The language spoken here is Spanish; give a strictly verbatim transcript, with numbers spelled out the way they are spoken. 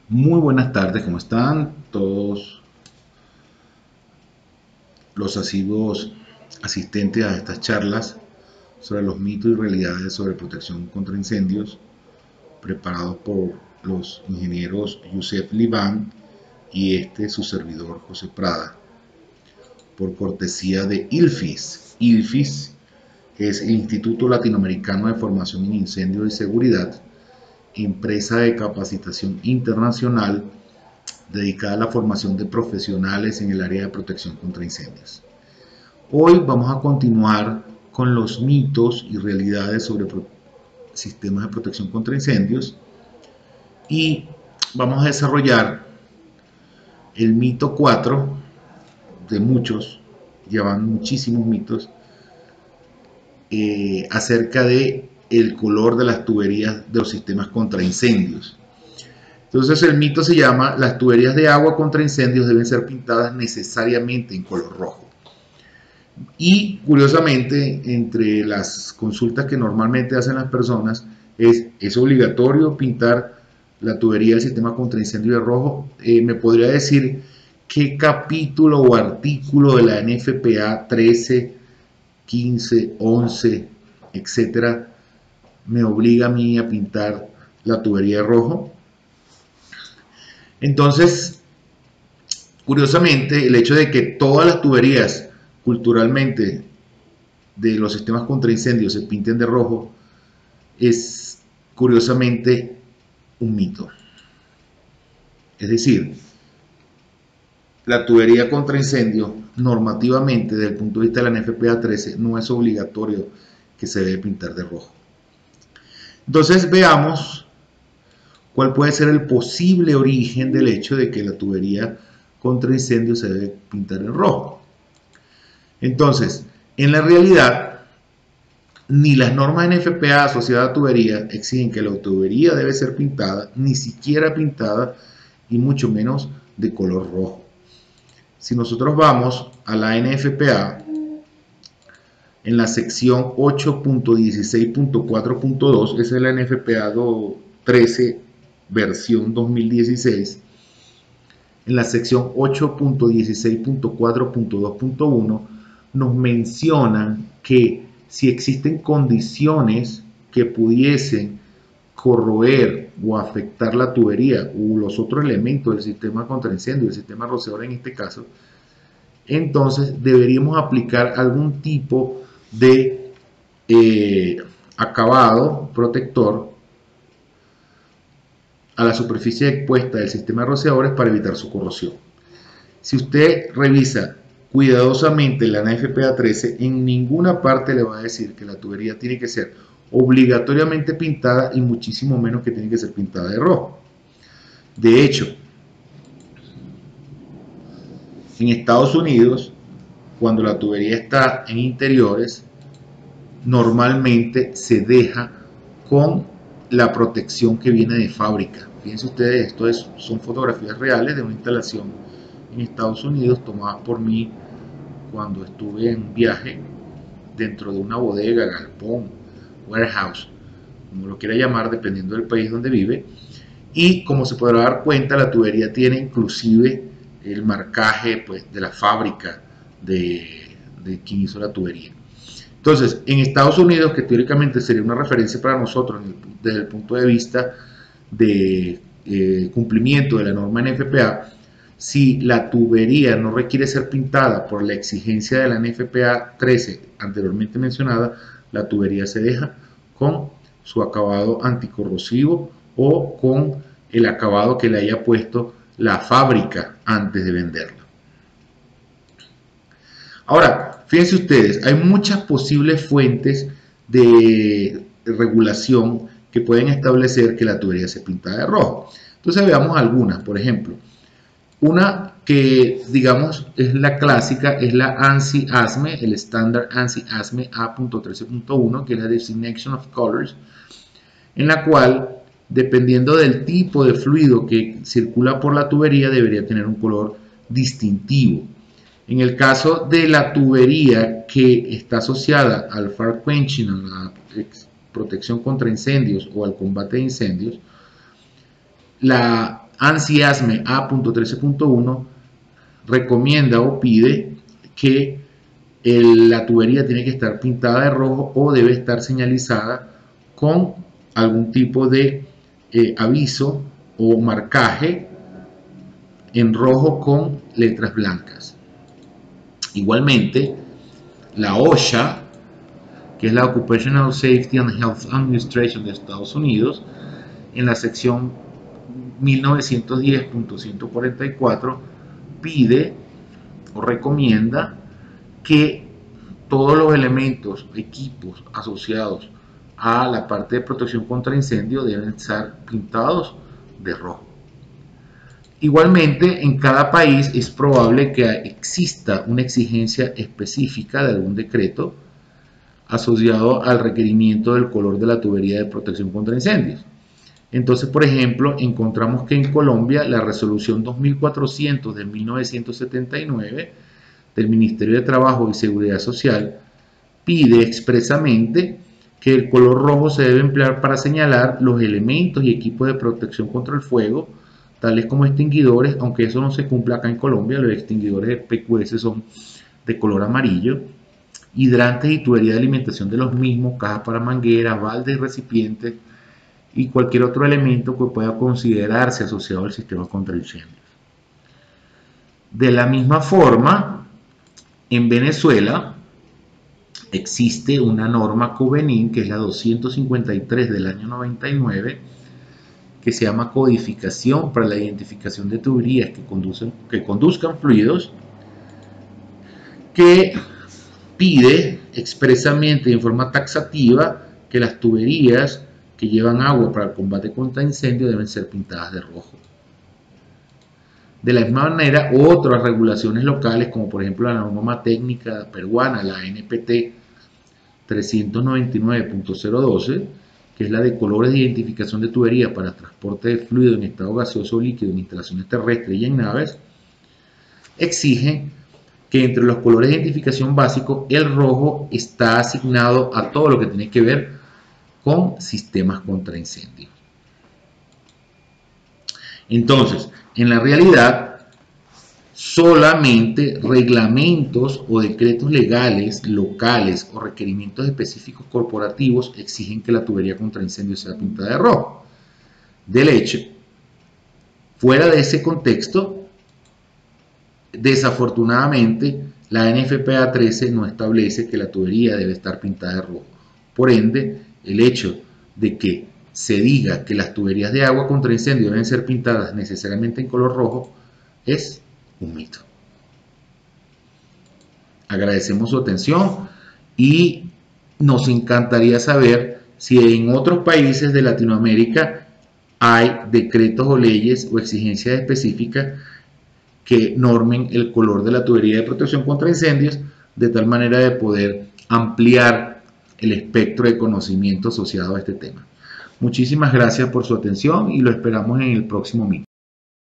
Muy buenas tardes, ¿cómo están todos los asiduos asistentes a estas charlas sobre los mitos y realidades sobre protección contra incendios, preparados por los ingenieros Yusef Liban y este su servidor José Prada, por cortesía de ILFIS. ILFIS es el Instituto Latinoamericano de Formación en Incendios y Seguridad, empresa de capacitación internacional dedicada a la formación de profesionales en el área de protección contra incendios. Hoy vamos a continuar con los mitos y realidades sobre sistemas de protección contra incendios y vamos a desarrollar el mito cuatro de muchos, llevan muchísimos mitos eh, acerca de el color de las tuberías de los sistemas contra incendios. Entonces el mito se llama: las tuberías de agua contra incendios deben ser pintadas necesariamente en color rojo. Y curiosamente, entre las consultas que normalmente hacen las personas es: ¿es obligatorio pintar la tubería del sistema contra incendio de rojo? Eh, ¿Me podría decir qué capítulo o artículo de la N F P A trece, quince, once, etcétera me obliga a mí a pintar la tubería de rojo? Entonces, curiosamente, el hecho de que todas las tuberías culturalmente de los sistemas contra incendios se pinten de rojo es curiosamente un mito. Es decir, la tubería contra incendio normativamente desde el punto de vista de la N F P A trece no es obligatorio que se debe pintar de rojo. Entonces veamos cuál puede ser el posible origen del hecho de que la tubería contra incendio se debe pintar en rojo. Entonces, en la realidad, ni las normas N F P A asociadas a tubería exigen que la tubería debe ser pintada, ni siquiera pintada, y mucho menos de color rojo. Si nosotros vamos a la N F P A, en la sección ocho punto dieciséis punto cuatro punto dos, esa es la N F P A trece versión dos mil dieciséis, en la sección ocho punto dieciséis punto cuatro punto dos punto uno nos mencionan que si existen condiciones que pudiesen corroer o afectar la tubería u los otros elementos del sistema contra incendio, el sistema rociador en este caso, entonces deberíamos aplicar algún tipo de eh, acabado protector a la superficie expuesta del sistema de rociadores para evitar su corrosión. Si usted revisa cuidadosamente la N F P A trece, en ninguna parte le va a decir que la tubería tiene que ser obligatoriamente pintada y muchísimo menos que tiene que ser pintada de rojo. De hecho, en Estados Unidos, cuando la tubería está en interiores, normalmente se deja con la protección que viene de fábrica. Fíjense ustedes, esto es, son fotografías reales de una instalación en Estados Unidos tomadas por mí cuando estuve en viaje dentro de una bodega, galpón, warehouse, como lo quiera llamar dependiendo del país donde vive. Y como se podrá dar cuenta, la tubería tiene inclusive el marcaje pues, de la fábrica de, de quien hizo la tubería. Entonces, en Estados Unidos, que teóricamente sería una referencia para nosotros desde el punto de vista de eh, cumplimiento de la norma N F P A, si la tubería no requiere ser pintada por la exigencia de la N F P A trece anteriormente mencionada, la tubería se deja con su acabado anticorrosivo o con el acabado que le haya puesto la fábrica antes de venderla. Ahora, fíjense ustedes, hay muchas posibles fuentes de regulación que pueden establecer que la tubería se pinta de rojo. Entonces veamos algunas. Por ejemplo, una que digamos es la clásica es la ANSI ASME, el estándar ANSI ASME A trece punto uno, que es la Designation of Colors, en la cual, dependiendo del tipo de fluido que circula por la tubería, debería tener un color distintivo. En el caso de la tubería que está asociada al fire quenching, a la protección contra incendios o al combate de incendios, la ANSI ASME A trece punto uno recomienda o pide que el, la tubería tiene que estar pintada de rojo o debe estar señalizada con algún tipo de eh, aviso o marcaje en rojo con letras blancas. Igualmente, la OSHA, que es la Occupational Safety and Health Administration de Estados Unidos, en la sección mil novecientos diez punto ciento cuarenta y cuatro pide o recomienda que todos los elementos, equipos asociados a la parte de protección contra incendio deben estar pintados de rojo. Igualmente, en cada país es probable que exista una exigencia específica de algún decreto asociado al requerimiento del color de la tubería de protección contra incendios. Entonces, por ejemplo, encontramos que en Colombia la resolución dos mil cuatrocientos de mil novecientos setenta y nueve del Ministerio de Trabajo y Seguridad Social pide expresamente que el color rojo se debe emplear para señalar los elementos y equipos de protección contra el fuego, tales como extinguidores, aunque eso no se cumple acá en Colombia. Los extinguidores de P Q S son de color amarillo, hidrantes y tubería de alimentación de los mismos, cajas para mangueras, baldes y recipientes, y cualquier otro elemento que pueda considerarse asociado al sistema contra incendios. De la misma forma, en Venezuela existe una norma Covenin, que es la doscientos cincuenta y tres del año noventa y nueve, que se llama Codificación para la Identificación de Tuberías que, conducen, que conduzcan fluidos, que pide expresamente en forma taxativa que las tuberías que llevan agua para el combate contra incendios deben ser pintadas de rojo. De la misma manera, otras regulaciones locales, como por ejemplo la norma técnica peruana, la N P T trescientos noventa y nueve punto cero doce, que es la de colores de identificación de tubería para transporte de fluido en estado gaseoso o líquido en instalaciones terrestres y en naves, exige que entre los colores de identificación básicos, el rojo está asignado a todo lo que tiene que ver con sistemas contra incendios. Entonces, en la realidad, solamente reglamentos o decretos legales, locales o requerimientos específicos corporativos exigen que la tubería contra incendios sea pintada de rojo. Del hecho, fuera de ese contexto, desafortunadamente, la N F P A trece no establece que la tubería debe estar pintada de rojo. Por ende, el hecho de que se diga que las tuberías de agua contra incendio deben ser pintadas necesariamente en color rojo es un mito. Agradecemos su atención y nos encantaría saber si en otros países de Latinoamérica hay decretos o leyes o exigencias específicas que normen el color de la tubería de protección contra incendios, de tal manera de poder ampliar el espectro de conocimiento asociado a este tema. Muchísimas gracias por su atención y lo esperamos en el próximo meeting.